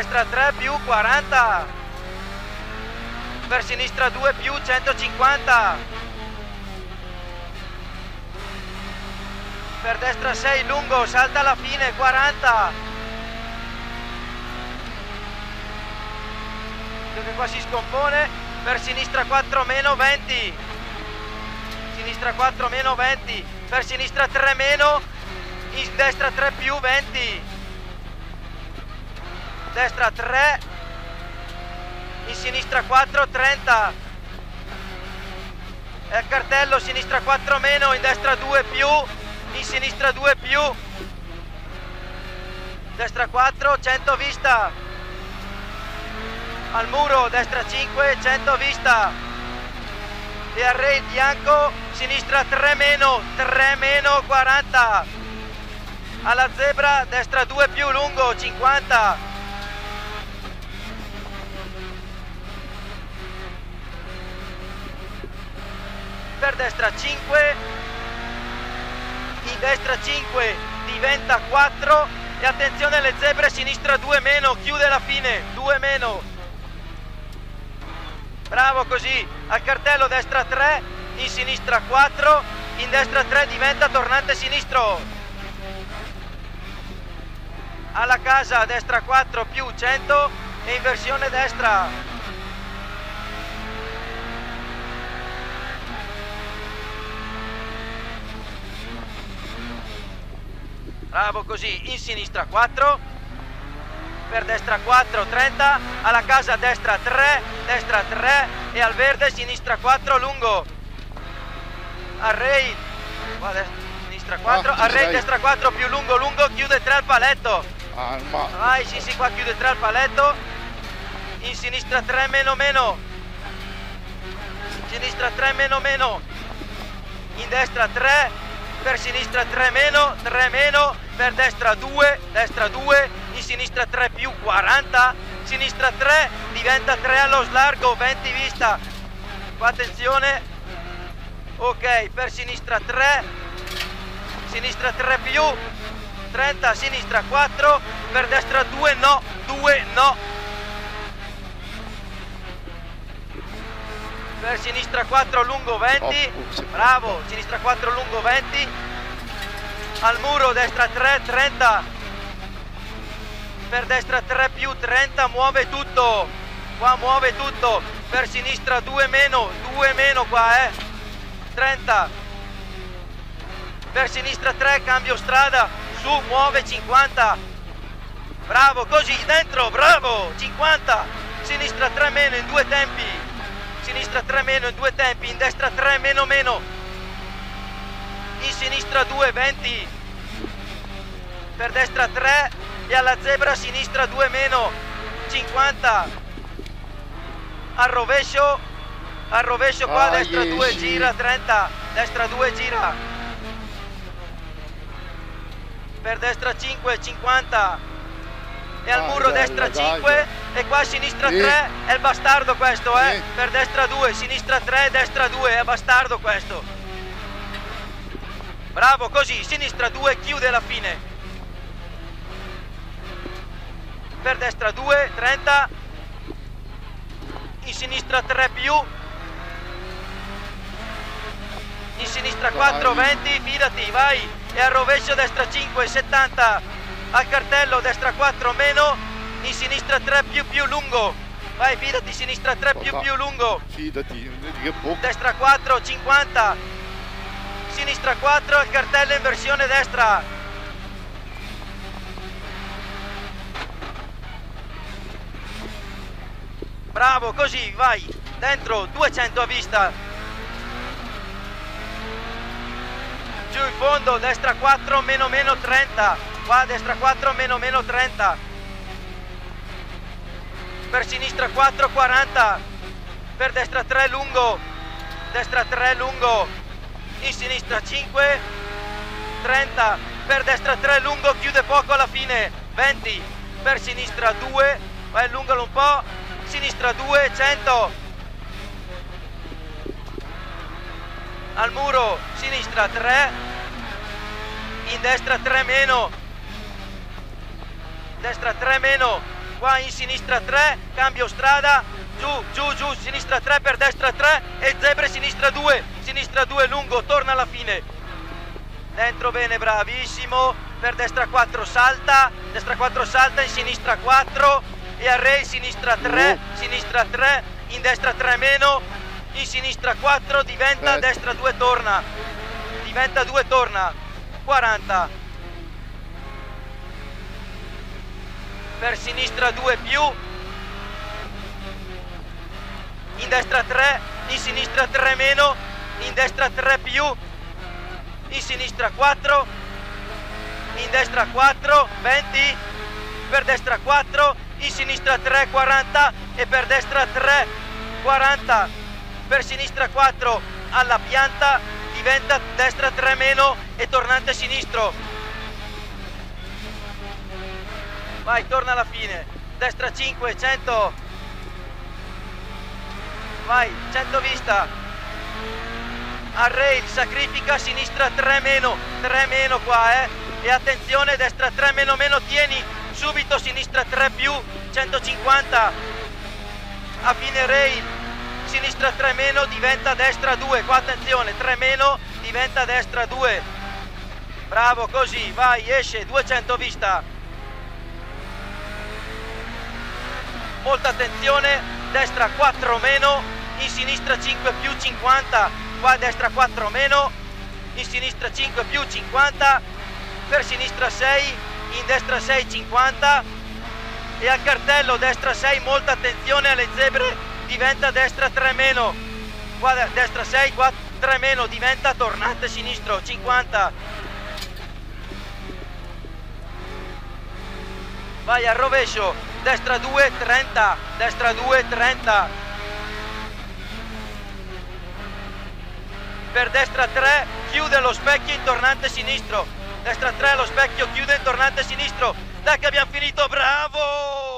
destra 3 più 40, per sinistra 2 più 150, per destra 6 lungo, salta alla fine 40, che qua si scompone, per sinistra 4 meno 20, sinistra 4 meno 20, per sinistra 3 meno, in destra 3 più 20, destra 3, in sinistra 4 30, e il cartello sinistra 4 meno, in destra 2 più, in sinistra 2 più, destra 4 100 vista, al muro destra 5 100 vista, e al rail bianco sinistra 3 meno 40, alla zebra destra 2 più lungo 50, per destra 5, in destra 5 diventa 4, e attenzione alle zebre, sinistra 2 meno, chiude la fine 2 meno, bravo, così, al cartello destra 3, in sinistra 4, in destra 3 diventa tornante sinistro, alla casa destra 4 più 100 e inversione destra, bravo, così, in sinistra 4, per destra 4 30, alla casa destra 3 e al verde sinistra 4 lungo, al rail sinistra 4, al rail destra 4 più lungo, chiude 3 al paletto, vai, sì, qua chiude 3 al paletto, in sinistra 3 meno, sinistra 3 meno, in destra 3, per sinistra 3 meno, per destra 2, in sinistra 3 più 40, sinistra 3 diventa 3 allo slargo 20 vista, qua attenzione, ok, per sinistra 3 più 30, sinistra 4, per destra 2 no, per sinistra 4 lungo 20, bravo, sinistra 4 lungo 20, al muro destra 3 30, per destra 3 più 30, muove tutto, qua muove tutto, per sinistra 2 meno qua, 30, per sinistra 3 cambio strada, su, muove 50, bravo, così, dentro, bravo, 50, sinistra 3 meno in 2 tempi, sinistra 3 meno in 2 tempi, in destra 3 meno, in sinistra 2 20, per destra 3 e alla zebra sinistra 2 meno 50, al rovescio qua, destra 2 gira 30, destra 2 gira, per destra 5 50, e al muro destra 5 e qua sinistra 3, è il bastardo questo, per destra 2, sinistra 3, destra 2, è bastardo questo, bravo, così, sinistra 2, chiude la fine, per destra 2, 30, in sinistra 3 più, in sinistra 4, 20, fidati, vai, e al rovescio destra 5, 70, al cartello destra 4 meno, in sinistra 3 più lungo, vai, fidati, sinistra 3 più lungo, fidati, destra 4, 50, sinistra 4, al cartello in versione destra, bravo, così, vai, dentro, 200 a vista, giù in fondo, destra 4 meno 30, qua destra 4 meno 30, per sinistra 4 40, per destra 3 lungo, in sinistra 5 30, per destra 3 lungo, chiude poco alla fine, 20, per sinistra 2, vai, allungalo un po', sinistra 2 100, al muro sinistra 3, in destra 3 meno, destra 3 meno, qua in sinistra 3, cambio strada, giù, giù, giù, sinistra 3 per destra 3 e zebre sinistra 2 lungo, torna alla fine. Dentro bene, bravissimo, per destra 4 salta, in sinistra 4 e al rail sinistra 3, in destra 3 meno, in sinistra 4, diventa destra 2 torna, 40. Per sinistra 2 più, in destra 3, in sinistra 3 meno, in destra 3 più, in sinistra 4, in destra 4, 20, per destra 4, in sinistra 3, 40 e per destra 3, 40, per sinistra 4 alla pianta, diventa destra 3 meno e tornante sinistro. Vai, torna alla fine, destra 5, 100, vai, 100 vista, al rail, sacrifica, sinistra 3 meno qua, e attenzione, destra 3 meno, tieni, subito sinistra 3 più, 150, a fine rail, sinistra 3 meno, diventa destra 2, qua attenzione, 3 meno, diventa destra 2, bravo, così, vai, esce, 200 vista. Molta attenzione, destra 4 meno, in sinistra 5 più 50, qua destra 4 meno, in sinistra 5 più 50, per sinistra 6, in destra 6 50 e al cartello destra 6, molta attenzione alle zebre, diventa destra 3 meno, qua destra 6, qua 3 meno, diventa tornante sinistro 50. Vai al rovescio, destra 2, 30, destra 2, 30. Per destra 3, chiude lo specchio in tornante sinistro. Destra 3, lo specchio chiude in tornante sinistro. Dai che abbiamo finito, bravo!